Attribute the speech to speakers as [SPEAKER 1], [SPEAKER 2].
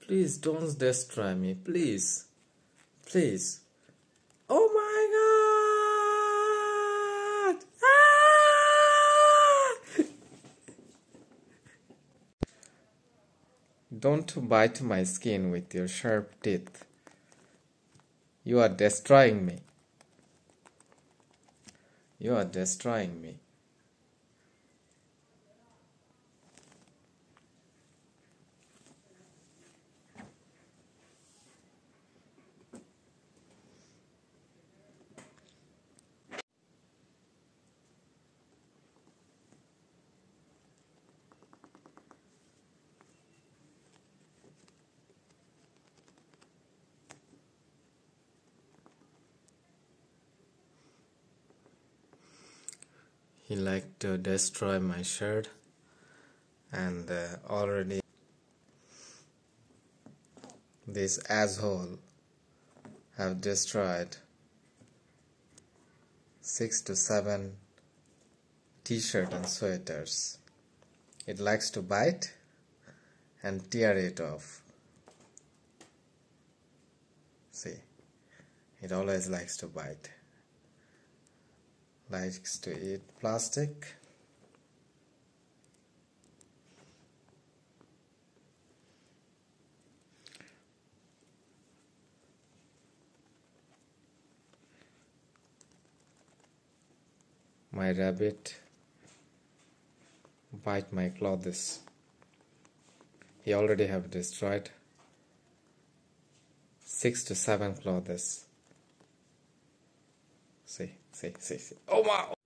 [SPEAKER 1] Please don't destroy me. Please. Please. Oh my God! Ah! Don't bite my skin with your sharp teeth. You are destroying me. You are destroying me. He liked to destroy my shirt, and already this asshole have destroyed 6 to 7 t-shirt and sweaters. It likes to bite and tear it off. See, it always likes to bite. Likes to eat plastic. My rabbit bite my clothes. He already have destroyed 6 to 7 clothes. See. Oh wow!